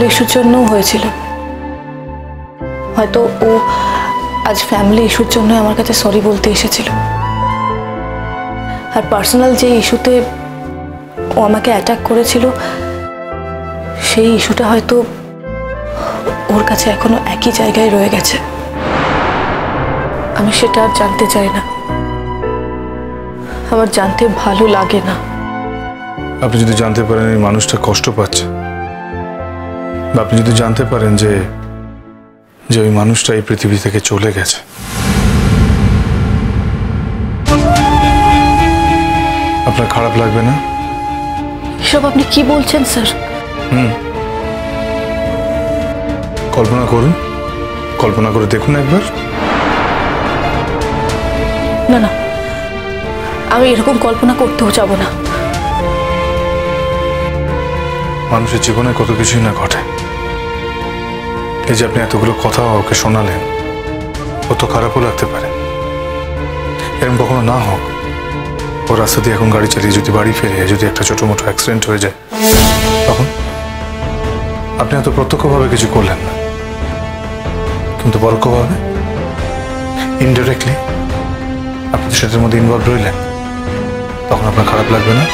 Family ইস্যুর জন্য হয়েছিল। হয়তো ও আজ ফ্যামিলি ইস্যুর জন্য আমার কাছে সরি বলতে এসেছিল। আর পার্সোনাল যে ইস্যুতে ও আমাকে অ্যাটাক করেছিল সেই ইস্যুটা হয়তো ওর কাছে এখনো একই জায়গায় রয়ে গেছে। আমি সেটা আর জানতে চাই না, আমার জানতে ভালো লাগে না। আপনি যদি জানতে পারেন এই মানুষটা কষ্ট পাচ্ছে, বা আপনি যদি জানতে পারেন যে ওই মানুষটা এই পৃথিবী থেকে চলে গেছে, আপনার খারাপ লাগবে না? এসব আপনি কি বলছেন স্যার? কল্পনা করুন, কল্পনা করে দেখুন একবার। না না, আমি এরকম কল্পনা করতেও যাব না। মানুষের জীবনে কত কিছুই না ঘটে। এই যে আপনি এতগুলো কথা ওকে শোনালেন, ও তো খারাপও লাগতে পারে। এরকম কখনো না হোক, ও রাস্তা দিয়ে এখন গাড়ি চালিয়ে যদি বাড়ি ফিরে যদি একটা ছোট মোটো অ্যাক্সিডেন্ট হয়ে যায়, তখন আপনি এত প্রত্যক্ষভাবে কিছু করলেন না, কিন্তু পরোক্ষভাবে ইনডাইরেক্টলি আপনি তো সেটার মধ্যে ইনভলভ রইলেন, তখন আপনার খারাপ লাগবে না?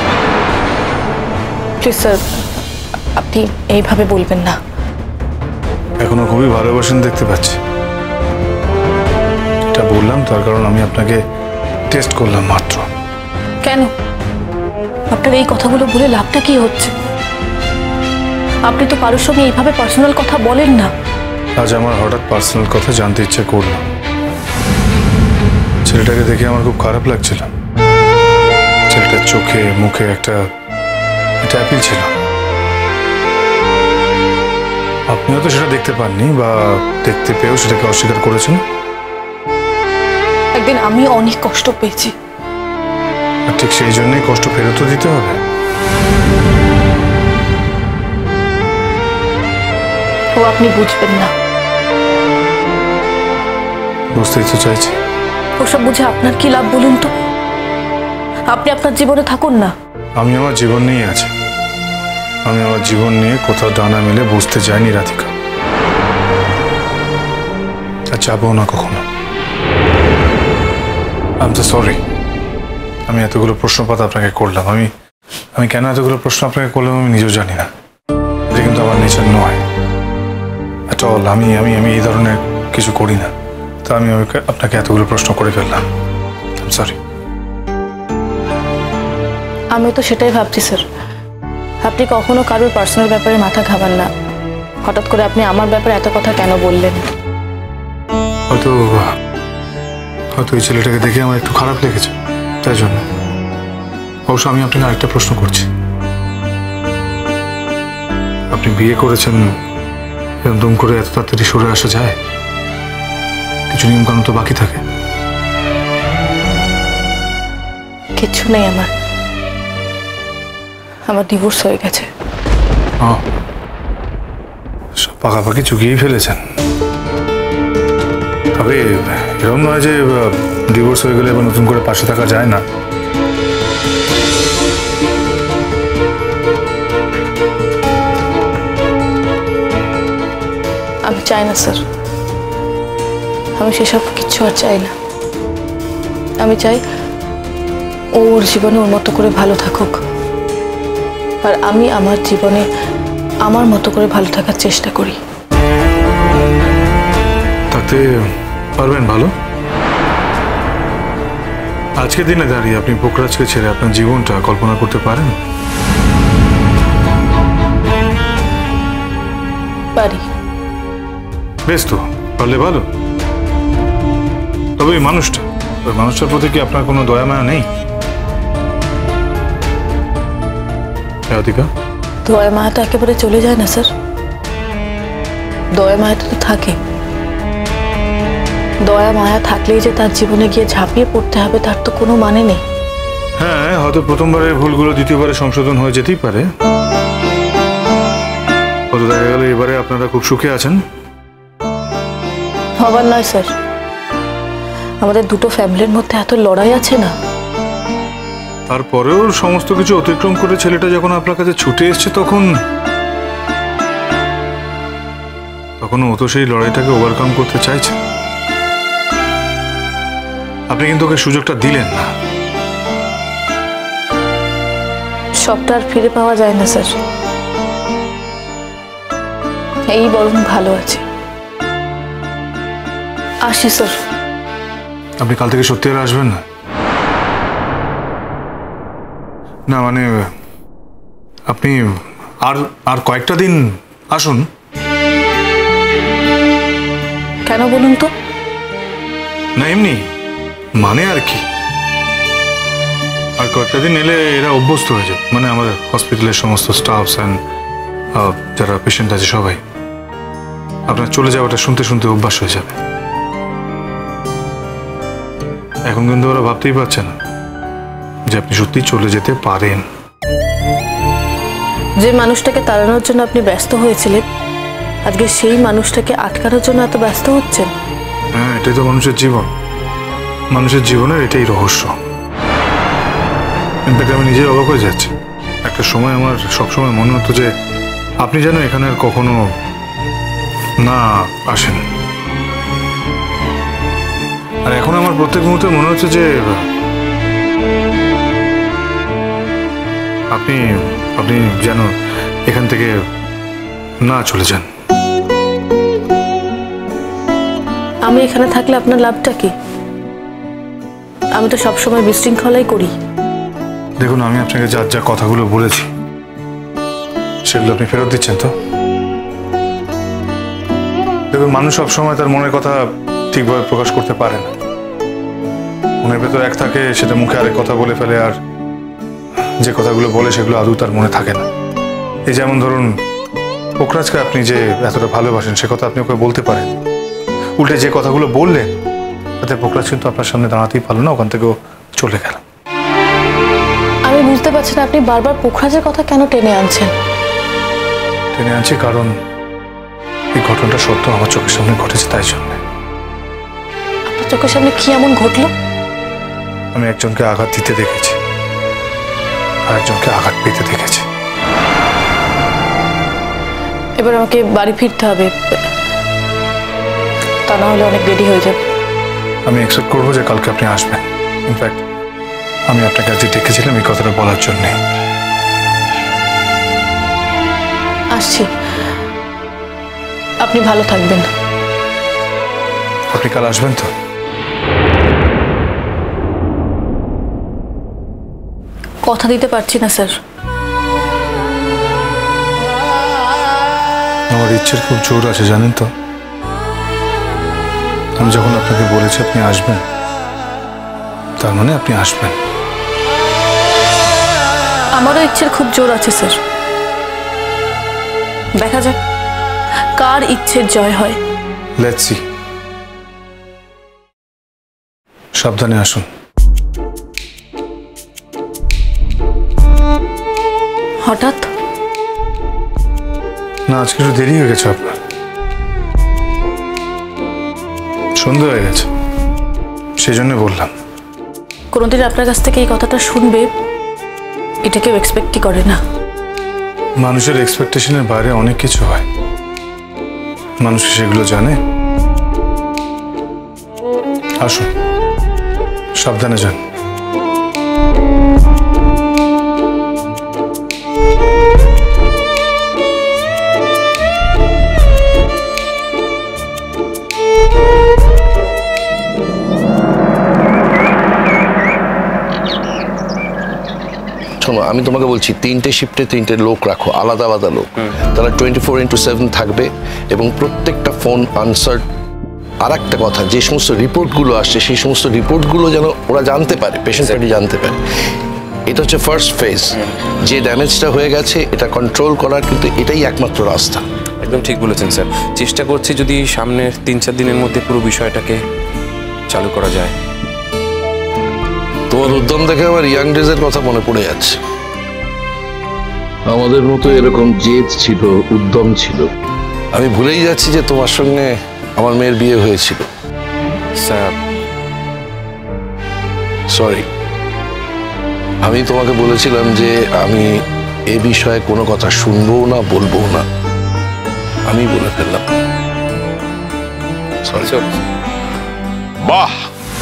প্লিজ স্যার, আপনি এইভাবে বলবেন না। এখনো খুবই ভালোবাসেন দেখতে পাচ্ছি। এটা বললাম তার কারণ আমি আপনাকে টেস্ট করলাম মাত্র। কেন? আপনার এই কথাগুলো বলে লাভটা কি হচ্ছে? আপনি তো কারোর সঙ্গে এইভাবে পার্সোনাল কথা বলেন না। আজ আমার হঠাৎ পার্সোনাল কথা জানতে ইচ্ছে করলো। ছেলেটাকে দেখে আমার খুব খারাপ লাগছিল। ছেলেটার চোখে মুখে একটা অ্যাপিল ছিল। আপনিও তো সেটা দেখতে পাননি, বা দেখতে পেয়েও সেটাকে অস্বীকার করেছেন। একদিন আমি অনেক কষ্ট পেয়েছি, আর ঠিক সেই জন্যই কষ্ট ফেরতও দিতে হবে। ও আপনি বুঝবেন না। বুঝতেই তো চাইছি। ওসব বুঝে আপনার কি লাভ বলুন তো? আপনি আপনার জীবনে থাকুন না। আমি আমার জীবন নিয়ে আছি। আমি আমার জীবন নিয়ে কোথাও ডানা মেলে বুঝতে যাইনি রাধিকা, আর যাবো না কখনো। I am so sorry. আমি এতগুলো প্রশ্নপাত আপনাকে করলাম। আমি কেন এতগুলো প্রশ্ন আপনাকে করলাম আমি নিজেও জানি না। এটা কিন্তু আমার নেচার নয় এট অল। আমি আমি আমি এই ধরনের কিছু করি না। তো আমি আপনাকে এতগুলো প্রশ্ন করে ফেললাম। I am sorry. আমি তো সেটাই ভাবছি স্যার, আপনি কখনো কারোর পার্সোনাল ব্যাপারে মাথা ঘামান না। হঠাৎ করে আপনি আমার ব্যাপারে এত কথা কেন বললেন? হয়তো ওই ছেলেটাকে দেখে আমার একটু খারাপ লেগেছে, তাই জন্য। অবশ্য আমি আপনাকে আরেকটা প্রশ্ন করছি। আপনি বিয়ে করেছেন, দুম করে এত তাড়াতাড়ি সরে আসা যায়? কিছু নিয়মকানুন তো বাকি থাকে। কিচ্ছু নেই আমার ডিভোর্স হয়ে গেছে। সব পাকাপাকি চুকিয়েই ফেলেছেন। তবে এরকম নয় যে ডিভোর্স হয়ে গেলে এবার নতুন করে পাশে থাকা যায় না। আমি চাই না স্যার, আমি সেসব কিচ্ছু আর চাই না। আমি চাই ওর জীবনে ওর মতো করে ভালো থাকুক, আর আমি আমার জীবনে আমার মতো করে ভালো থাকার চেষ্টা করি। তাতে পারবেন ভালো? আজকের দিনে দাঁড়িয়ে আপনি পোখরাজকে ছেড়ে আপনার জীবনটা কল্পনা করতে পারেন? পারি। বেশ, তো পারলে ভালো। তবে ওই মানুষটার প্রতি কি আপনার কোনো দয়া মায়া নেই? রাধিকা, দয়া মায়া তো একেবারে চলে যায় না স্যার, দয়া মায়া তো থাকে। দয়া মায়া থাকলেই যে তার জীবনে গিয়ে ঝাঁপিয়ে পড়তে হবে তার তো কোনো মানে নেই। হ্যাঁ, হয়তো প্রথমবারের ভুলগুলো দ্বিতীয়বারে সংশোধন হয়ে যেতেই পারে। হয়তো দেখা গেল এবারে আপনারা খুব সুখে আছেন। হবার নয় স্যার, আমাদের দুটো ফ্যামিলির মধ্যে এত লড়াই আছে না। তারপরেও সমস্ত কিছু অতিক্রম করে ছেলেটা যখন আপনার কাছে ছুটে এসছে, তখন এখনো ও তো সেই লড়াইটাকে ওভারকাম করতে চাইছে। আপনি কিন্তু ওকে সুযোগটা দিলেন না। সবটা আর ফিরে পাওয়া যায় না স্যার, এই বরং ভালো আছে। আসি স্যার। আপনি কাল থেকে সত্যি আর আসবেন না? না মানে আপনি আর আর কয়েকটা দিন আসুন। কেন বলুন তো? না এমনি, মানে আর কি, আর কয়েকটা দিন এলে এরা অভ্যস্ত হয়ে যাবে, মানে আমাদের হসপিটালের সমস্ত স্টাফস অ্যান্ড যারা পেশেন্ট আছে সবাই আপনার চলে যাওয়াটা শুনতে শুনতে অভ্যাস হয়ে যাবে। এখন কিন্তু ওরা ভাবতেই পারছে না যে আপনি সত্যি চলে যেতে পারেন। যে মানুষটাকে তাড়ানোর জন্য আপনি ব্যস্ত হয়েছিলেন, আজকে সেই মানুষটাকে আটকানোর জন্য এত ব্যস্ত হচ্ছেন। হ্যাঁ, এটাই তো মানুষের জীবন, মানুষের জীবনের এটাই রহস্য। ইনফ্যাক্ট আমি নিজে অবাক হয়ে যাচ্ছি। একটা সময় আমার সবসময় মনে হতো যে আপনি যেন এখানে আর কখনো না আসেন, আর এখন আমার প্রত্যেক মুহূর্তে মনে হচ্ছে যে আপনি আপনি যেন এখান থেকে না চলে যান। আমি এখানে থাকলে আপনার লাভটা কি? আমি তো সবসময় বিশৃঙ্খলাই করি। দেখুন, আমি আপনাকে যা যা কথাগুলো বলেছি সেগুলো আপনি ফেরত দিচ্ছেন তো? দেখুন, মানুষ সবসময় তার মনের কথা ঠিকভাবে প্রকাশ করতে পারে না। মনের ভেতর এক থাকে, সেটা মুখে আরেক কথা বলে ফেলে, আর যে কথাগুলো বলে সেগুলো আদৌ তার মনে থাকে না। এই যেমন ধরুন, পোখরাজকে আপনি যে এতটা ভালোবাসেন সে কথা আপনি ওকে বলতে পারেন, উল্টে যে কথাগুলো বললেন তাতে পোখরাজ কিন্তু আপনার সামনে দাঁড়াতেই পারলো না, ওখান থেকেও চলে গেল। আমি বুঝতে পারছি না আপনি বারবার পোখরাজের কথা কেন টেনে আনছেন। টেনে আনছি কারণ এই ঘটনাটা সত্য আমার চোখের সামনে ঘটেছে, তাই জন্য। আপনার চোখের সামনে কি এমন ঘটলো? আমি একজনকে আঘাত দিতে দেখেছি আর একজনকে আঘাত পেতে দেখেছি। এবার আমাকে বাড়ি ফিরতে হবে, তা না হলে অনেক দেরি হয়ে যাবে। আমি এক্সপেক্ট করবো যে কালকে আপনি আসবেন। ইনফ্যাক্ট আমি আপনাকে আজকে ডেকেছিলাম এই কথাটা বলার জন্যে। আসছি, আপনি ভালো থাকবেন। আপনি কাল আসবেন তো? কথা দিতে পারছি না স্যার। আমার ইচ্ছের খুব জোর আছে জানেন তো। আমি যখন আপনাকে বলেছি আপনি আসবেন, তার মানে আপনি আসবেন। আমারও ইচ্ছের খুব জোর আছে স্যার। দেখা যাক কার ইচ্ছের জয় হয়। Let's see. সাবধানে আসুন। হঠাৎ? না, আজকে একটু দেরি হয়ে গেছে আপনার, সন্ধ্যা হয়ে গেছে, সেই জন্য বললাম। কোনোদিন আপনার কাছ থেকে এই কথাটা শুনবে এটা কেউ এক্সপেক্টই করে না। মানুষের এক্সপেকটেশনের বাইরে অনেক কিছু হয়, মানুষ সেগুলো জানে। আসুন, সাবধানে যান। শোনো, আমি তোমাকে বলছি 3টে শিফটে 3টে লোক রাখো, আলাদা আলাদা লোক। তারা 24x7 থাকবে এবং প্রত্যেকটা ফোন আনসার। আর একটা কথা, যে সমস্ত রিপোর্টগুলো আসছে সেই সমস্ত রিপোর্টগুলো যেন ওরা জানতে পারে, পেশেন্ট পার্টি জানতে পারে। এটা হচ্ছে ফার্স্ট ফেজ। যে ড্যামেজটা হয়ে গেছে এটা কন্ট্রোল করার কিন্তু এটাই একমাত্র রাস্তা। একদম ঠিক বলেছেন স্যার। চেষ্টা করছি যদি সামনের 3-4 দিনের মধ্যে পুরো বিষয়টাকে চালু করা যায়। তোমার উদ্যম দেখে আমার ইয়াং ডেজের কথা মনে পড়ে যাচ্ছে। আমাদের মতো এরকম জেদ ছিল, উদ্যম ছিল। আমি ভুলেই যাচ্ছি যে তোমার সঙ্গে আমার মেয়ের বিয়ে হয়েছিল। স্যার সরি, আমি তোমাকে বলেছিলাম যে আমি এ বিষয়ে কোনো কথা শুনবো না, বলবো না। আমি বলে ফেললাম। বাহ,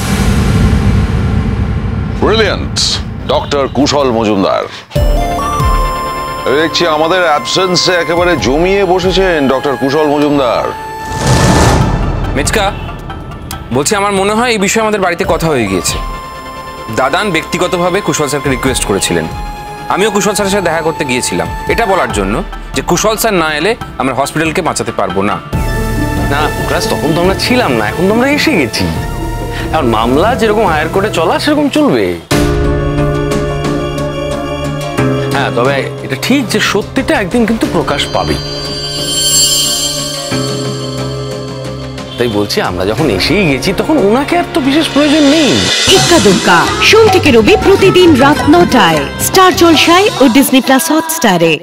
ব্রিলিয়ান্ট ডক্টর কুশল মজুমদার। দেখছি আমাদের অ্যাবসেন্সে একেবারে জমিয়ে বসেছেন ডক্টর কুশল মজুমদার। মেচকা, বলছি আমার মনে হয় এই বিষয়ে আমাদের বাড়িতে কথা হয়ে গিয়েছে। দাদান ব্যক্তিগতভাবে কুশল স্যারকে রিকোয়েস্ট করেছিলেন, আমিও কুশল স্যারের সাথে দেখা করতে গিয়েছিলাম এটা বলার জন্য যে কুশল স্যার না এলে আমরা হসপিটালকে বাঁচাতে পারবো না। না পুকরাজ, তখন তো আমরা ছিলাম না, এখন তো আমরা এসে গেছি। এখন মামলা যেরকম হায়ার করে চলা সেরকম চলবে। হ্যাঁ, তবে এটা ঠিক যে সত্যিটা একদিন কিন্তু প্রকাশ পাবে। তাই বলছি আমরা যখন এসেই গেছি তখন ওনাকে আর তো বিশেষ প্রয়োজন নেই। ইক্কা দুক্কা সোম থেকে রবি প্রতিদিন রাত ৯টায় স্টার জলসায় ও ডিজনি প্লাস হটস্টারে।